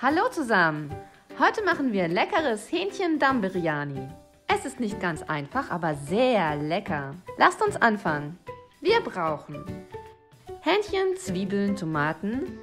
Hallo zusammen! Heute machen wir leckeres Hähnchen-Dum-Biryani. Es ist nicht ganz einfach, aber sehr lecker. Lasst uns anfangen. Wir brauchen Hähnchen, Zwiebeln, Tomaten,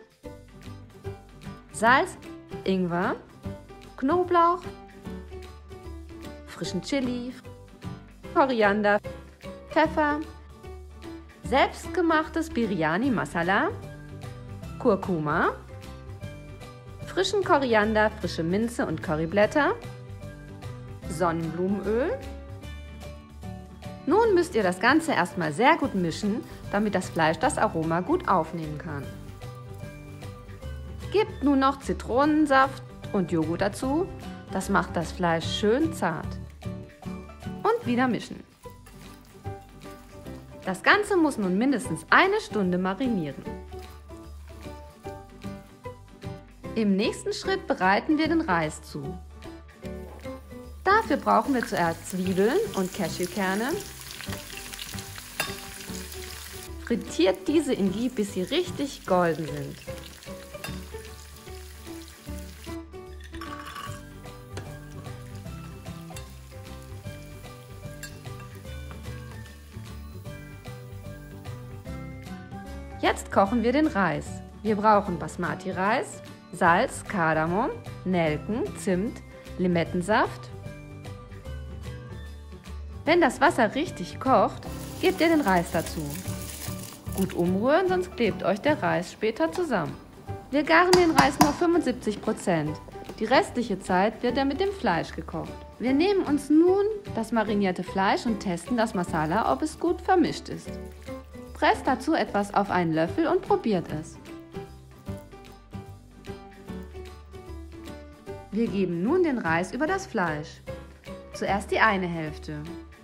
Salz, Ingwer, Knoblauch, frischen Chili, Koriander, Pfeffer, selbstgemachtes Biryani Masala, Kurkuma, frischen Koriander, frische Minze und Curryblätter, Sonnenblumenöl. Nun müsst ihr das Ganze erstmal sehr gut mischen, damit das Fleisch das Aroma gut aufnehmen kann. Gebt nun noch Zitronensaft und Joghurt dazu, das macht das Fleisch schön zart. Und wieder mischen. Das Ganze muss nun mindestens eine Stunde marinieren. Im nächsten Schritt bereiten wir den Reis zu. Dafür brauchen wir zuerst Zwiebeln und Cashewkerne. Frittiert diese in Ghee, bis sie richtig golden sind. Jetzt kochen wir den Reis. Wir brauchen Basmati-Reis, Salz, Kardamom, Nelken, Zimt, Limettensaft. Wenn das Wasser richtig kocht, gebt ihr den Reis dazu. Gut umrühren, sonst klebt euch der Reis später zusammen. Wir garen den Reis nur 75%. Die restliche Zeit wird er mit dem Fleisch gekocht. Wir nehmen uns nun das marinierte Fleisch und testen das Masala, ob es gut vermischt ist. Presst dazu etwas auf einen Löffel und probiert es. Wir geben nun den Reis über das Fleisch. Zuerst die eine Hälfte.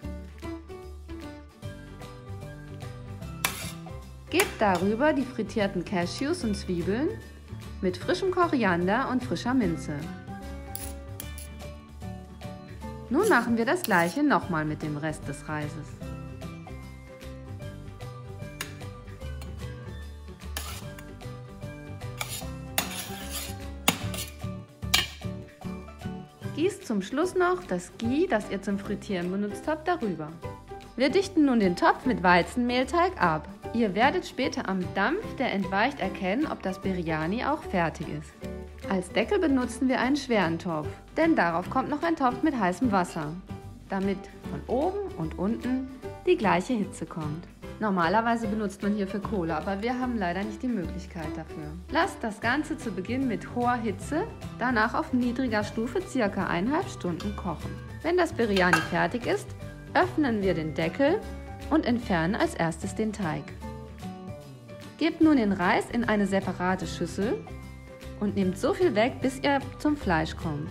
Gebt darüber die frittierten Cashews und Zwiebeln mit frischem Koriander und frischer Minze. Nun machen wir das gleiche nochmal mit dem Rest des Reises. Gießt zum Schluss noch das Ghee, das ihr zum Frittieren benutzt habt, darüber. Wir dichten nun den Topf mit Weizenmehlteig ab. Ihr werdet später am Dampf, der entweicht, erkennen, ob das Biryani auch fertig ist. Als Deckel benutzen wir einen schweren Topf, denn darauf kommt noch ein Topf mit heißem Wasser, damit von oben und unten die gleiche Hitze kommt. Normalerweise benutzt man hierfür Kohle, aber wir haben leider nicht die Möglichkeit dafür. Lasst das Ganze zu Beginn mit hoher Hitze, danach auf niedriger Stufe ca. 1,5 Stunden kochen. Wenn das Biryani fertig ist, öffnen wir den Deckel und entfernen als erstes den Teig. Gebt nun den Reis in eine separate Schüssel und nehmt so viel weg, bis ihr zum Fleisch kommt.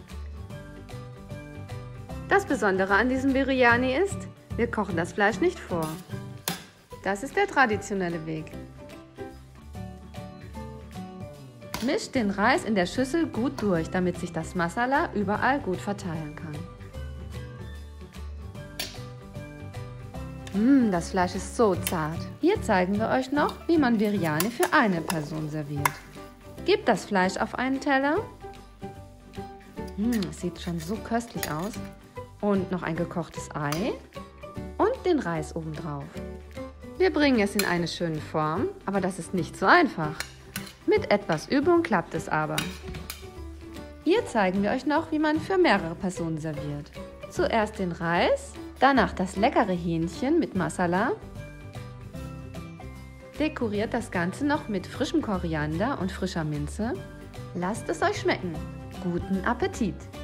Das Besondere an diesem Biryani ist, wir kochen das Fleisch nicht vor. Das ist der traditionelle Weg. Mischt den Reis in der Schüssel gut durch, damit sich das Masala überall gut verteilen kann. Das Fleisch ist so zart. Hier zeigen wir euch noch, wie man Biryani für eine Person serviert. Gebt das Fleisch auf einen Teller. Es sieht schon so köstlich aus. Und noch ein gekochtes Ei und den Reis obendrauf. Wir bringen es in eine schöne Form, aber das ist nicht so einfach. Mit etwas Übung klappt es aber. Hier zeigen wir euch noch, wie man für mehrere Personen serviert. Zuerst den Reis, danach das leckere Hähnchen mit Masala. Dekoriert das Ganze noch mit frischem Koriander und frischer Minze. Lasst es euch schmecken. Guten Appetit!